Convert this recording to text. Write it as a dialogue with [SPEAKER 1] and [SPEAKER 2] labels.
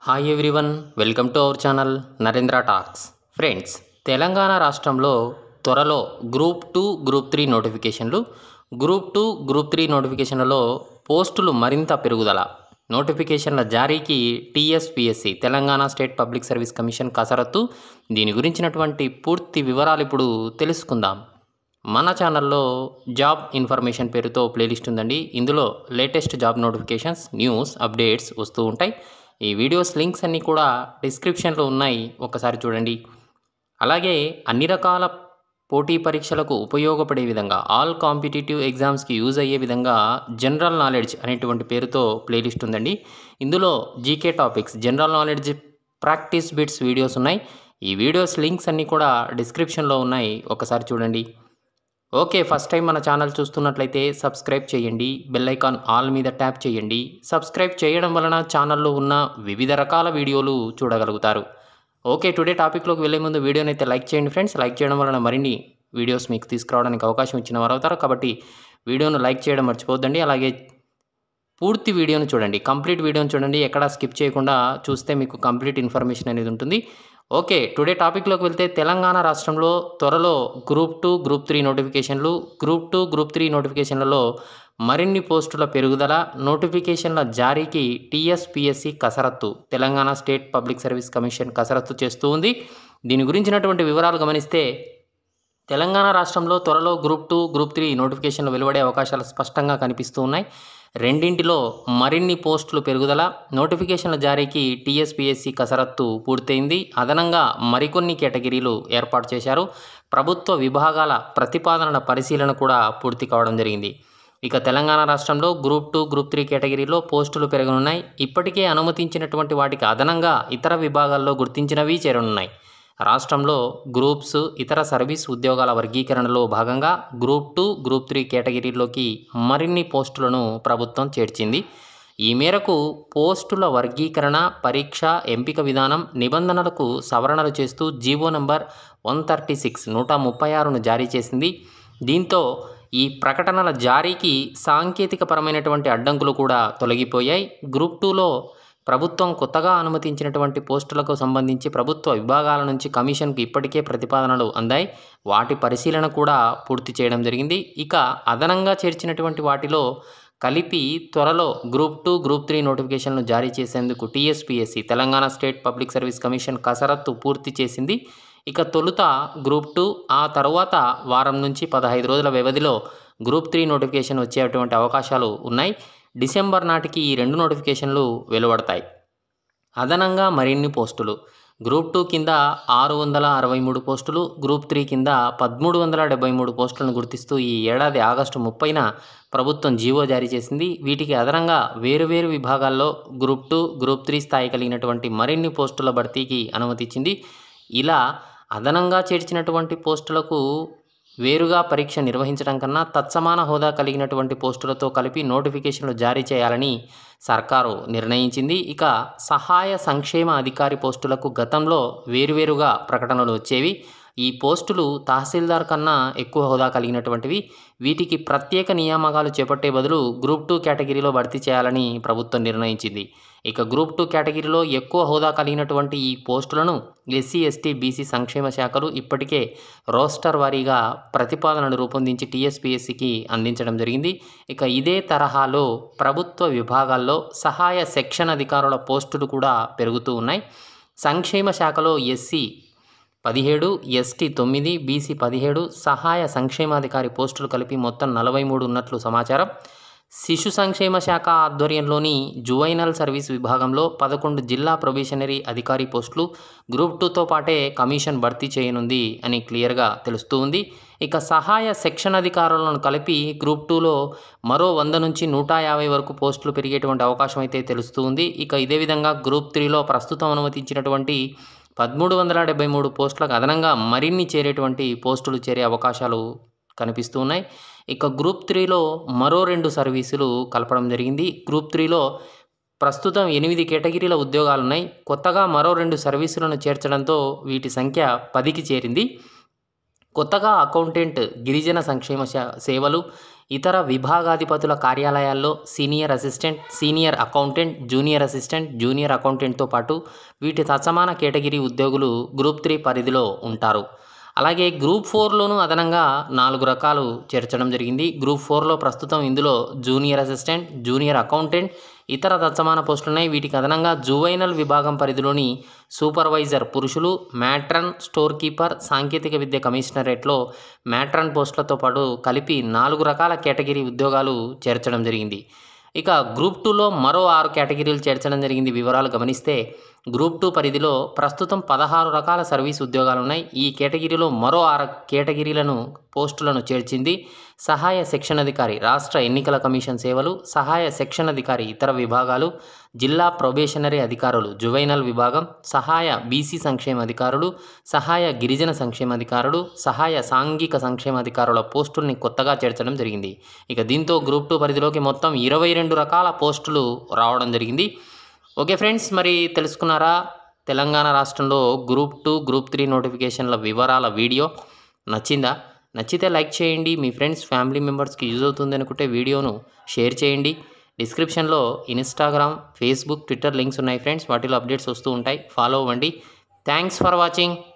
[SPEAKER 1] Hi everyone, welcome to our channel Narendra talks. Friends, Telangana రాష్ట్రంలో త్వరలో group 2, group 3 నోటిఫికేషన్లు. Group 2, group 3 నోటిఫికేషన్లలో పోస్టులు మరింత పెరుగుదల. నోటిఫికేషన్ల జారీకి TSPSC Telangana state public service commission కసరత్తు. దీని గురించినటువంటి పూర్తి వివరాలు ఇప్పుడు తెలుసుకుందాం. మన ఛానల్లో జాబ్ ఇన్ఫర్మేషన్ పేరుతో ప్లేలిస్ట్ ఉందండి. ఇందులో latest job notifications, news, updates వస్తూ ఉంటాయి. ఈ వీడియోస్ లింక్స్ అన్నీ కూడా డిస్క్రిప్షన్లో ఉన్నాయి, ఒకసారి చూడండి. అలాగే అన్ని రకాల పోటీ పరీక్షలకు ఉపయోగపడే విధంగా, ఆల్ కాంపిటేటివ్ ఎగ్జామ్స్కి యూజ్ అయ్యే విధంగా జనరల్ నాలెడ్జ్ అనేటువంటి పేరుతో ప్లేలిస్ట్ ఉందండి. ఇందులో GK topics, general knowledge practice bits videos ఉన్నాయి. ఈ వీడియోస్ లింక్స్ అన్నీ కూడా డిస్క్రిప్షన్లో ఉన్నాయి, ఒకసారి చూడండి. ఓకే, ఫస్ట్ టైం మన ఛానల్ చూస్తున్నట్లయితే సబ్స్క్రైబ్ చేయండి, బెల్ ఐకాన్ ఆల్ మీద ట్యాప్ చేయండి. సబ్స్క్రైబ్ చేయడం వలన ఛానల్లో ఉన్న వివిధ రకాల వీడియోలు చూడగలుగుతారు. ఓకే, టుడే టాపిక్లోకి వెళ్ళే ముందు వీడియోని అయితే లైక్ చేయండి ఫ్రెండ్స్. లైక్ చేయడం వలన మరిన్ని వీడియోస్ మీకు తీసుకురావడానికి అవకాశం ఇచ్చిన వారు అవుతారు. కాబట్టి వీడియోను లైక్ చేయడం మర్చిపోద్దండి. అలాగే పూర్తి వీడియోను చూడండి, కంప్లీట్ వీడియోను చూడండి. ఎక్కడా స్కిప్ చేయకుండా చూస్తే మీకు కంప్లీట్ ఇన్ఫర్మేషన్ అనేది ఉంటుంది. ఓకే, టుడే టాపిక్లోకి వెళ్తే తెలంగాణ రాష్ట్రంలో త్వరలో గ్రూప్ 2, గ్రూప్ 3 నోటిఫికేషన్లు. గ్రూప్ 2, గ్రూప్ 3 నోటిఫికేషన్లలో మరిన్ని పోస్టుల పెరుగుదల. నోటిఫికేషన్ల జారీకి TSPSC కసరత్తు, Telangana state public service commission కసరత్తు చేస్తూ ఉంది. దీని గురించినటువంటి వివరాలు గమనిస్తే, తెలంగాణ రాష్ట్రంలో త్వరలో గ్రూప్ 2, గ్రూప్ 3 నోటిఫికేషన్లు వెలువడే అవకాశాలు స్పష్టంగా కనిపిస్తూ ఉన్నాయి. రెండింటిలో మరిన్ని పోస్టులు పెరుగుదల. నోటిఫికేషన్ల జారీకి TSPSC కసరత్తు పూర్తయింది. అదనంగా మరికొన్ని కేటగిరీలు ఏర్పాటు చేశారు. ప్రభుత్వ విభాగాల ప్రతిపాదనల పరిశీలన కూడా పూర్తి కావడం జరిగింది. ఇక తెలంగాణ రాష్ట్రంలో గ్రూప్ 2, గ్రూప్ 3 కేటగిరీలో పోస్టులు పెరగనున్నాయి. ఇప్పటికే అనుమతించినటువంటి వాటికి అదనంగా ఇతర విభాగాల్లో గుర్తించినవి చేరనున్నాయి. రాష్ట్రంలో గ్రూప్స్, ఇతర సర్వీస్ ఉద్యోగాల వర్గీకరణలో భాగంగా గ్రూప్ 2, గ్రూప్ 3 కేటగిరీలోకి మరిన్ని పోస్టులను ప్రభుత్వం చేర్చింది. ఈ మేరకు పోస్టుల వర్గీకరణ, పరీక్ష, ఎంపిక విధానం, నిబంధనలకు సవరణలు చేస్తూ జీవో నంబర్ 136/136ను జారీ చేసింది. దీంతో ఈ ప్రకటనల జారీకి సాంకేతికపరమైనటువంటి అడ్డంకులు కూడా తొలగిపోయాయి. గ్రూప్ 2లో ప్రభుత్వం కొత్తగా అనుమతించినటువంటి పోస్టులకు సంబంధించి ప్రభుత్వ విభాగాల నుంచి కమిషన్కి ఇప్పటికే ప్రతిపాదనలు అందాయి. వాటి పరిశీలన కూడా పూర్తి చేయడం జరిగింది. ఇక అదనంగా చేర్చినటువంటి వాటిలో కలిపి త్వరలో గ్రూప్ 2, గ్రూప్ 3 నోటిఫికేషన్లు జారీ చేసేందుకు TSPSC Telangana state public service commission కసరత్తు పూర్తి చేసింది. ఇక తొలుత గ్రూప్ 2, ఆ తర్వాత వారం నుంచి 15 రోజుల వ్యవధిలో గ్రూప్ 3 నోటిఫికేషన్ వచ్చేటువంటి అవకాశాలు ఉన్నాయి. డిసెంబర్ నాటికి ఈ 2 నోటిఫికేషన్లు వెలువడతాయి. అదనంగా మరిన్ని పోస్టులు. గ్రూప్ 2 కింద 663 పోస్టులు, గ్రూప్ 3 కింద 1373 పోస్టులను గుర్తిస్తూ ఈ ఏడాది ఆగస్టు 30న ప్రభుత్వం జీవో జారీ చేసింది. వీటికి అదనంగా వేరువేరు విభాగాల్లో గ్రూప్ 2, గ్రూప్ 3 స్థాయి కలిగినటువంటి మరిన్ని పోస్టుల భర్తీకి అనుమతిచ్చింది. ఇలా అదనంగా చేర్చినటువంటి పోస్టులకు వేరుగా పరీక్ష నిర్వహించడం కన్నా తత్సమాన హోదా కలిగినటువంటి పోస్టులతో కలిపి నోటిఫికేషన్లు జారీ చేయాలని సర్కారు నిర్ణయించింది. ఇక సహాయ సంక్షేమ అధికారి పోస్టులకు గతంలో వేరువేరుగా ప్రకటనలు వచ్చేవి. ఈ పోస్టులు తహసీల్దార్ కన్నా ఎక్కువ హోదా కలిగినటువంటివి. వీటికి ప్రత్యేక నియామకాలు చేపట్టే బదులు గ్రూప్ 2 కేటగిరీలో భర్తీ చేయాలని ప్రభుత్వం నిర్ణయించింది. ఇక గ్రూప్ 2 కేటగిరీలో ఎక్కువ హోదా కలిగినటువంటి ఈ పోస్టులను SC, ST, BC సంక్షేమ శాఖలు ఇప్పటికే రోస్టర్ వారీగా ప్రతిపాదనలు రూపొందించి TSPSCకి అందించడం జరిగింది. ఇక ఇదే తరహాలో ప్రభుత్వ విభాగాల్లో సహాయ సెక్షన్ అధికారుల పోస్టులు కూడా పెరుగుతూ ఉన్నాయి. సంక్షేమ శాఖలో SC 17, ST 9, BC 17 సహాయ సంక్షేమాధికారి పోస్టులు కలిపి మొత్తం 43 ఉన్నట్లు సమాచారం. శిశు సంక్షేమ శాఖ ఆధ్వర్యంలోని జువైనల్ సర్వీస్ విభాగంలో 11 జిల్లా ప్రొబేషనరీ అధికారి పోస్టులు గ్రూప్ 2తో పాటే కమిషన్ భర్తీ చేయనుంది అని క్లియర్గా తెలుస్తూ ఉంది. ఇక సహాయ సెక్షన్ అధికారులను కలిపి గ్రూప్ 2లో మరో 100 నుంచి 150 వరకు పోస్టులు పెరిగేటువంటి అవకాశం అయితే తెలుస్తూ ఉంది. ఇక ఇదే విధంగా గ్రూప్ 3లో ప్రస్తుతం అనుమతించినటువంటి 1373 పోస్టులకు అదనంగా మరిన్ని చేరేటువంటి పోస్టులు చేరే అవకాశాలు కనిపిస్తూ ఉన్నాయి. ఇక గ్రూప్ 3లో మరో 2 సర్వీసులు కలపడం జరిగింది. గ్రూప్ 3లో ప్రస్తుతం 8 కేటగిరీల ఉద్యోగాలు ఉన్నాయి. కొత్తగా మరో 2 సర్వీసులను చేర్చడంతో వీటి సంఖ్య 10కి చేరింది. కొత్తగా అకౌంటెంట్ గిరిజన సంక్షేమ సేవలు ఇతర విభాగాధిపతుల కార్యాలయాల్లో senior assistant, senior accountant, junior assistant, junior అకౌంటెంట్తో పాటు వీటి తత్సమాన కేటగిరీ ఉద్యోగులు గ్రూప్ 3 పరిధిలో ఉంటారు. అలాగే గ్రూప్ 4లోనూ అదనంగా 4 రకాలు చేర్చడం జరిగింది. గ్రూప్ 4లో ప్రస్తుతం ఇందులో జూనియర్ అసిస్టెంట్, జూనియర్ అకౌంటెంట్, ఇతర తత్సమాన పోస్టులున్నాయి. వీటికి అదనంగా జువైనల్ విభాగం పరిధిలోని సూపర్వైజర్ పురుషులు, మ్యాట్రన్, స్టోర్ కీపర్, సాంకేతిక విద్య కమిషనరేట్లో మ్యాట్రన్ పోస్టులతో పాటు కలిపి 4 రకాల కేటగిరీ ఉద్యోగాలు చేర్చడం జరిగింది. ఇక గ్రూప్ 2లో మరో 6 కేటగిరీలు చేర్చడం జరిగింది. వివరాలు గమనిస్తే గ్రూప్ 2 పరిధిలో ప్రస్తుతం 16 రకాల సర్వీస్ ఉద్యోగాలు ఉన్నాయి. ఈ కేటగిరీలో మరో 6 కేటగిరీలను పోస్టులను చేర్చింది. సహాయ సెక్షన్ అధికారి రాష్ట్ర ఎన్నికల కమిషన్ సేవలు, సహాయ సెక్షన్ అధికారి ఇతర విభాగాలు, జిల్లా ప్రొబేషనరీ అధికారులు జువైనల్ విభాగం, సహాయ బీసీ సంక్షేమ అధికారులు, సహాయ గిరిజన సంక్షేమ అధికారులు, సహాయ సాంఘిక సంక్షేమ అధికారుల పోస్టుల్ని కొత్తగా చేర్చడం జరిగింది. ఇక దీంతో గ్రూప్ 2 పరిధిలోకి మొత్తం 22 రకాల పోస్టులు రావడం జరిగింది. ఓకే ఫ్రెండ్స్, మరి తెలుసుకున్నారా తెలంగాణ రాష్ట్రంలో గ్రూప్ 2, గ్రూప్ 3 నోటిఫికేషన్ల వివరాల వీడియో నచ్చిందా? నచ్చితే లైక్ చేయండి. మీ ఫ్రెండ్స్, ఫ్యామిలీ మెంబర్స్కి యూజ్ అవుతుంది అనుకుంటే వీడియోను షేర్ చేయండి. డిస్క్రిప్షన్లో ఇన్స్టాగ్రామ్, ఫేస్బుక్, ట్విట్టర్ లింక్స్ ఉన్నాయి ఫ్రెండ్స్. వాటిలో అప్డేట్స్ వస్తూ ఉంటాయి. ఫాలో అవ్వండి. Thanks for watching.